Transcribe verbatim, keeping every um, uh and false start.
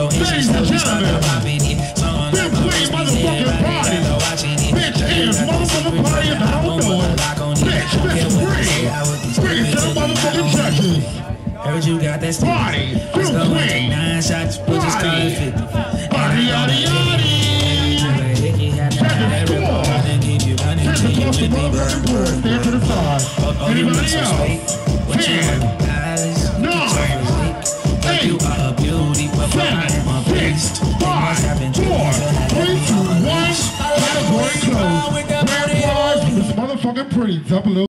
Ladies and gentlemen, they're playing motherfucking party. Bitch is motherfucking party and I don't know it. Bitch, bitch, free. Bring it to the motherfucking churches. Heard you got that party. Still playing. Nine shots, party. Party, yaddy, yaddy. Second score. Ten across the motherfucking board. Stand to the side. Anybody else? ten.